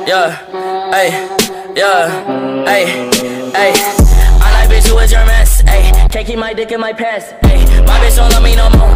yeah, ay, yeah, ay, ay. I like bitch who is your mess, ay. Can't keep my dick in my pants, ay. My bitch don't love me no more,